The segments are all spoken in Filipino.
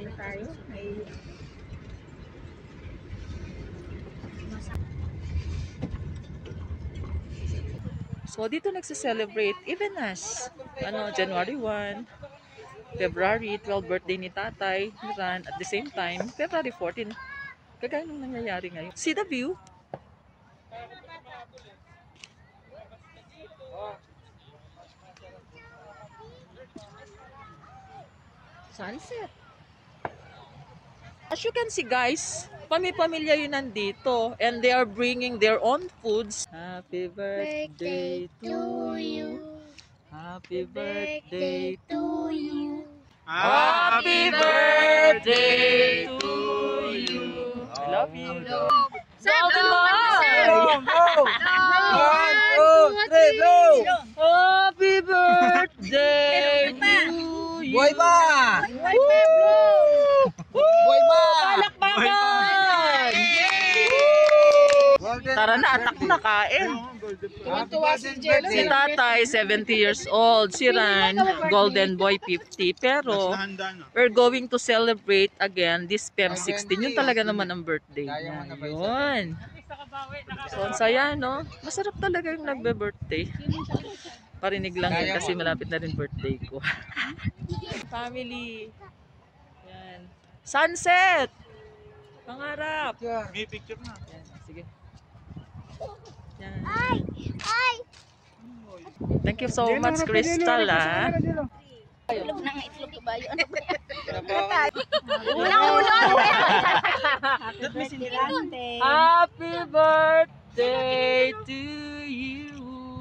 na tayo. Ay, So, dito nagse-celebrate even as January 1, February 12 birthday ni tatay, ni Ran, at the same time, February 14, kagaya nung nangyayari ngayon. See the view? Sunset. As you can see guys, pamilya yun nandito and they are bringing their own foods. Happy birthday to you. Happy birthday to you. Happy birthday to you. I love you. Golden Boy! Happy birthday to you. Boy ba? Boy ba? Palakpakan! Tara na, atak na kain. Si tatay, 70 years old. Si Ran, Golden Boy, 50. Pero, we're going to celebrate again this Feb 16. Yun talaga naman ang birthday niya. Yun. So, ang saya, no? Masarap talaga yung nagbe-birthday. Parinig lang yun kasi malapit na rin birthday ko. Family. Yan. Sunset! Pangarap! May picture na. Yan, sige. Yan. ay! Thank you so much, Crystal, ah. Itlog ng itlog ba yun? Walang ulo! Happy birthday to you!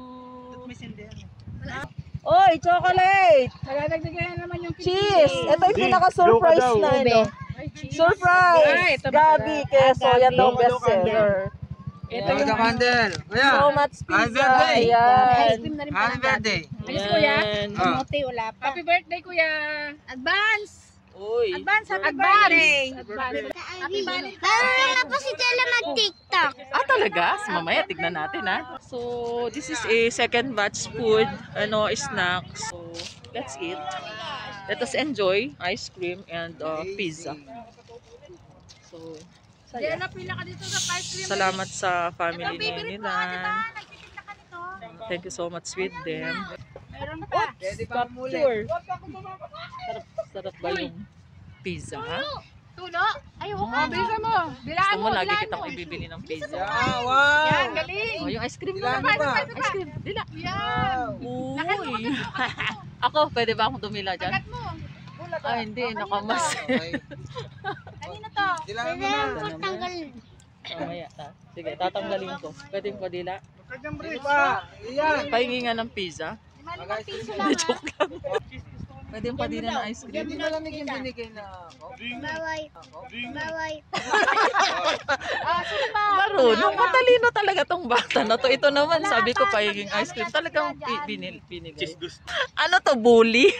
Oy, chocolate! Cheese! Ito yung pinaka-surprise na, ano? Surprise! Gabi, keso. Yan daw bestseller. Ito yung candle. So much Happy pizza. birthday. Ayan. Happy birthday. Ayan. Kamote, wala pa. Happy birthday, kuya! Advance! Uy. Happy birthday! Happy birthday! Meron na po si Tela mag-tiktok. Ah, talaga? So, mamaya, tignan natin, ha? So, this is a second batch food, snacks. So, let's eat. Let us enjoy ice cream and pizza. So, saya. Diyan na pila ka dito sa ice cream. Salamat sa family Favorite ni mo, di ba? Nilan. Nagtitinda ka nito. Thank you so much with them. Meron pa. Capture. Sarap ba yung pizza, ha? Tulo? Ay, oo. Mm. Bilisan mo. Bilaan Gusto mo. mo, lagi bilaan kitang mo. ibibili ng pizza. Wow! Yan, galing. Oh, yung ice cream Ilan naman. ba? Ice cream. Dila. Yan. Uy. Ako, pwede ba akong dumila dyan? Kagat mo. Ah, hindi. Nakamas. Kanino to? Kailangan mo na. Tanggal. Mamaya, ha? Sige, tatanggalin ko. Pwede yung padila? Iba. Iyan. Pahingi nga ng pizza. Limang piso Hindi, lang. joke lang. Pwede yung padila ng ice cream. Hindi malamig yung binigay na ako. Baway. Baway. Ah, sino ba? Marunong, matalino talaga tong bata na to. Ito naman, sabi ko pahinging ice cream. Talagang binigay. Ano to, bully?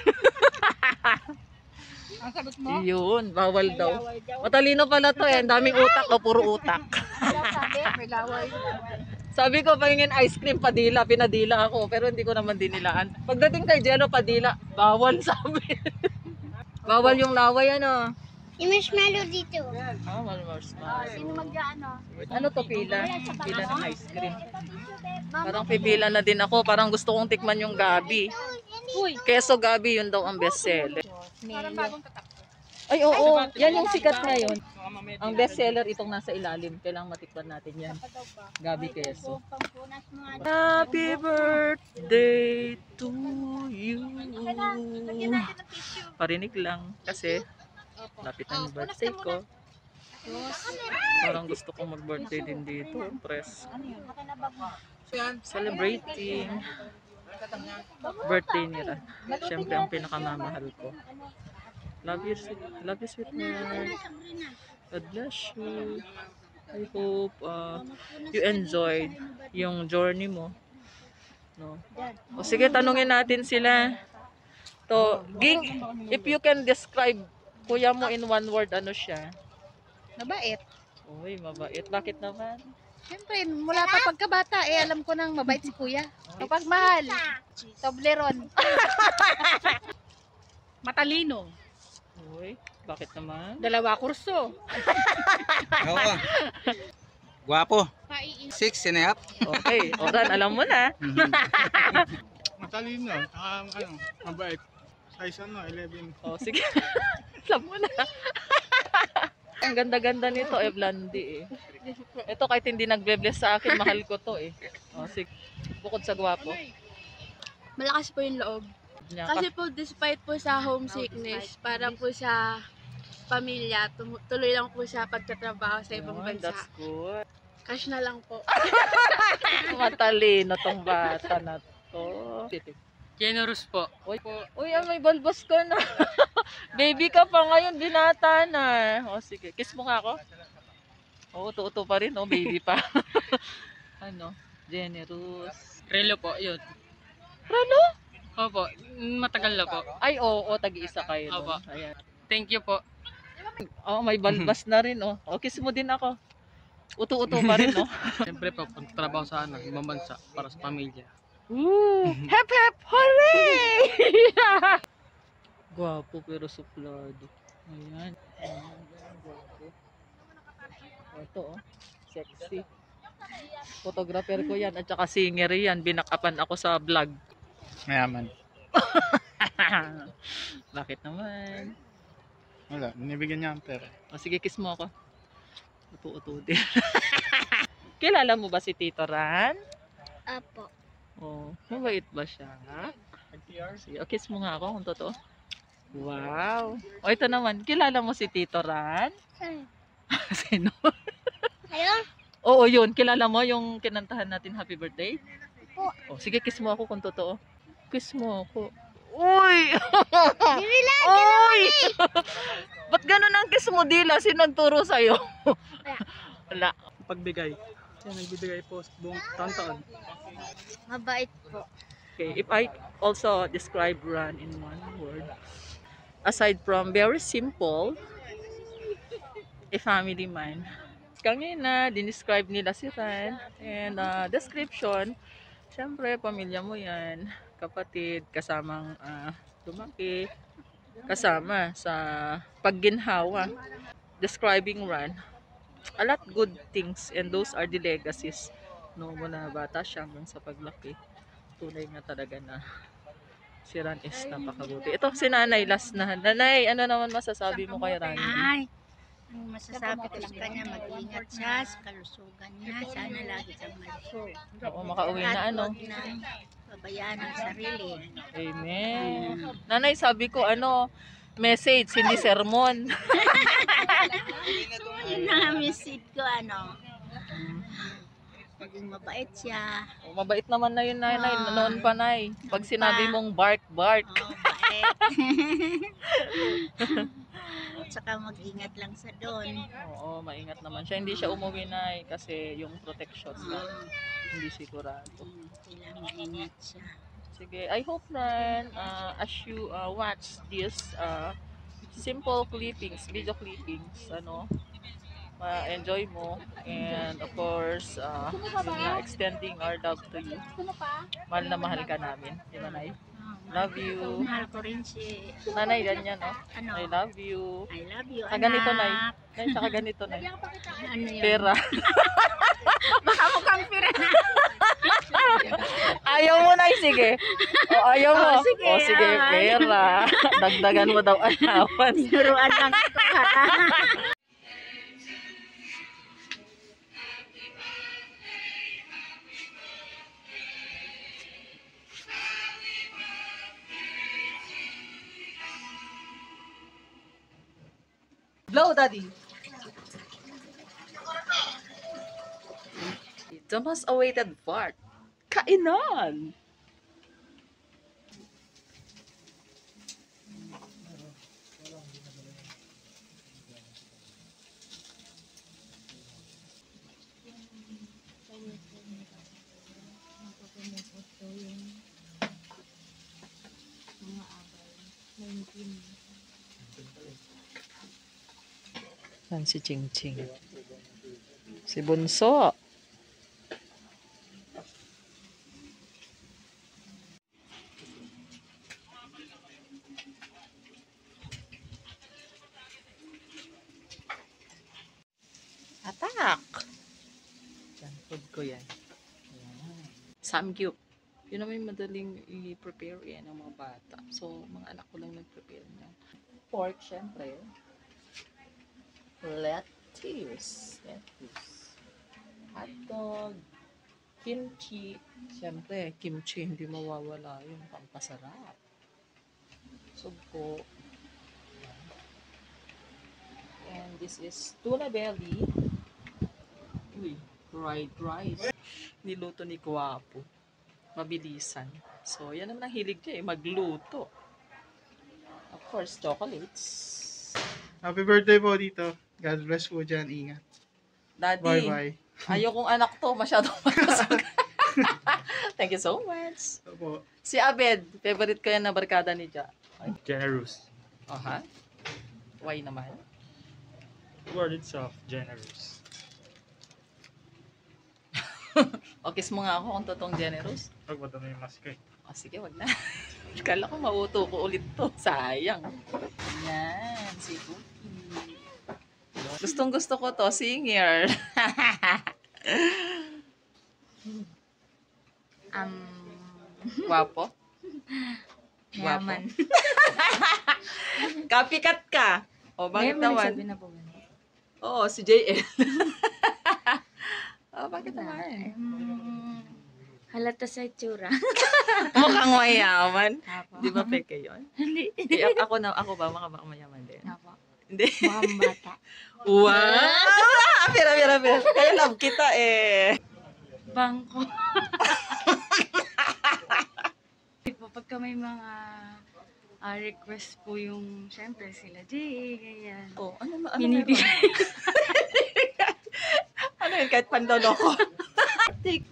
Ang sagot mo? Yun, bawal daw. Matalino pala to eh. Ang daming utak o puro utak. Sabi, may laway. Sabi ko pahingin ice cream, padila. Pinadila ako, pero hindi ko naman dinilaan. Pagdating kay Jello, padila. Bawal, sabi. Bawal yung laway, ano. Yung marshmallow dito. Ah, marshmallow. Sino mag-ano? Ano to, pila? Pila ng ice cream. Parang pipila na din ako. Parang gusto kong tikman yung gabi. Uy. Keso gabi, yun daw ang bestseller. Parang bagong tatak. Ay, oo. Yan yung sikat ngayon. Ang bestseller itong nasa ilalim. Kailangan matikman natin yan. Gabi keso. Pampunas mo nga. Happy birthday to you. Lagyan natin ng tissue. Parinig lang kasi lapit na yung birthday ko. Parang gusto kong mag-birthday din dito. Press. Celebrating birthday nila. Siyempre ang pinakamamahal ko. Love you, sweet man. God bless you. I hope you enjoyed yung journey mo. No. O sige, tanungin natin sila. To, Ging, if you can describe kuya mo in one word, ano siya? Mabait. Uy, mabait. Bakit naman? Siyempre, mula pa pagkabata, alam ko nang mabait si kuya. Kapag mahal, Toblerone. Matalino. Uy, bakit naman? Dalawa kurso. Oo. Guwapo. Paiin. 6 and a half. Okay, Oran, alam mo na. Matalino, mabait. Size 11. Oh, sige. Alam mo na. Ang ganda-ganda nito, Blondie eh. Ito kahit hindi nagbe-bless sa akin, mahal ko to eh. Oh, sige. Bukod sa gwapo. Malakas po yung loob. Niya Kasi po, despite po sa homesickness, para po sa pamilya, tuloy lang po siya pagtatrabaho sa ibang bansa. That's good. Cash na lang po. Matalino tong bata na to. Generous po. Uy, may balbas ka na. Baby ka pa ngayon, binata na. O sige, kiss mo nga ako. Oo, uto-uto pa rin, baby pa. Ano, generous. Relo po, yun. Rano? Opo, matagal na po. Ay, oo, tag-iisa kayo. No? Opo. Ayan. Thank you po. Oh, may balbas na rin, oh. O, kiss mo din ako. Uto-uto pa rin, oh. Siyempre po, pagtrabaho sa ibang bansa para sa pamilya. Woo! Hep hep! Hooray! Gwapo pero suplado. Ayan. Gwapo. Ito oh. Sexy. Photographer ko yan at saka singer yan. Binakapan ako sa vlog. Mayaman. Bakit naman? Wala, binibigyan niya ang pera. O sige, kiss mo ako. Uto-uto din. Kilala mo ba si Tito Ran? Apo. Oh, mabait ba siya? Sige, kiss mo nga ako kung totoo. Wow. O ito naman, kilala mo si Tito Ran? Sino? Ayun. Oo, yun. Kilala mo yung kinantahan natin Happy Birthday? Po. Oh, sige, kiss mo ako kung totoo. Kiss mo ako. Uy! Uy! Ba't ganun ang kiss mo, Dila? Sino nagturo sa'yo? Wala. Pagbigay. Siya nagbibigay po buong taon-taon. Mabait po. Okay, if I also describe Ran in one word, aside from very simple, a family man. Kanina, dinescribe nila si Ran. And description, syempre, pamilya mo yan. Kapatid, kasamang lumaki, kasama sa pagginhawa. Describing Ran, a lot good things and those are the legacies. No, muna bata siya hanggang sa paglaki. Tunay nga talaga na si Ran is napakabuti. Ito si Nanay, last na. Nanay, ano naman masasabi mo kay Randy? Ay, ang masasabi ko sa kanya, mag-ingat siya sa kalusugan niya. Sana lagi siyang malusog. Oo, makauwi na ano. At huwag nang pabayaan ang sarili. Amen. Nanay, sabi ko ano, message, hindi sermon. Yun na ang message ko, maging mabait siya. Oh, mabait naman na yun, Nanay. Noon pa, Nay. Pag sinabi mong bark, bark. Mabait. At saka mag-ingat lang sa doon. Oo, maingat naman siya. Hindi siya umuwi, Nay, kasi yung protection na hindi sigurado. Kailangan ingat siya. Sige, I hope Ran, as you watch this simple clippings, video clippings, enjoy mo. And of course, extending our love to you. Mahal na mahal ka namin. Di ba, Nay? Love you. Mahal ko rin si, Nanay, ganyan, no? ano, I love you. I love you, Sa ganito, Nay. anak. Nay, tsaka ganito, Nay. Ano yun? Pera. Baka mukhang pera na. Ayaw mo, Nay. Sige. O, ayaw mo. Oh, sige, O, sige, ay. pera. Dagdagan mo daw allowance. Tinuruan lang ito, ha? Blow, Daddy. The most awaited part. Kainan. Yan si Ching Ching. Si Bunso. Attack! Yan, food ko yan. Ayan. Samgyup. Yun naman yung madaling i-prepare yan ng mga bata. So, mga anak ko lang nag-prepare niya. Pork, syempre. Lettuce. Hotdog. Kimchi. Syempre, kimchi, hindi mawawala yun. Pampasarap. Sugpo. And this is tuna belly. Uy, fried rice. Niluto ni Guwapo. Mabilisan. So, yan naman ang hilig niya magluto. Of course, chocolates. Happy birthday po dito. God bless po dyan. Ingat. Daddy, Bye-bye. ayokong anak to. Masyadong matasag. Thank you so much. Opo. Si Abed, favorite ko yan na barkada ni Ja. Generous. Aha. Why naman? Word itself, generous. O, kiss mo nga ako kung totoong generous. Huwag mo yung mask eh. O, sige, wag na. Kala ko mauto ko ulit to. Sayang. Yan, si Cookie. Gustong gusto ko to, singer. Guwapo? Yaman. Copycat ka. O, bakit naman? na po ganun. Oo, si JL. O, bakit naman? Halata sa itsura. Mukhang mayaman. Apo. Di ba peke yun? Hindi. Ako ba, baka mayaman din? Apo. Hindi. Mukhang bata. Wow! Pira. Kaya love kita eh. Bangko. Pagka may mga request po yung, syempre, sila Jay, ganyan. Oh, ano Binibigay. Ano yun, kahit pandolo ko. Take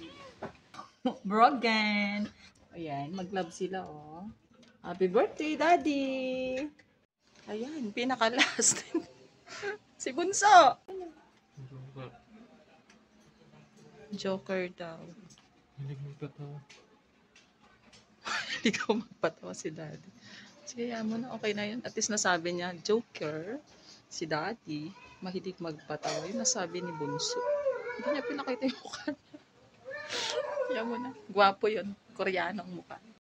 Brogan. Ayan, mag-love sila, oh. Happy birthday, Daddy! Ayan, pinaka-last. Si Bunso! Joker daw. Hilig mo pa to. Hindi ko magpatawa si Daddy. Sige, yan mo na. Okay na yun. At least nasabi niya, Joker, si Daddy, mahilig magpatawa. Yun nasabi ni Bunso. Hindi niya pinakita yung mukha niya. Yan mo na. Gwapo yun. Koreanong mukha.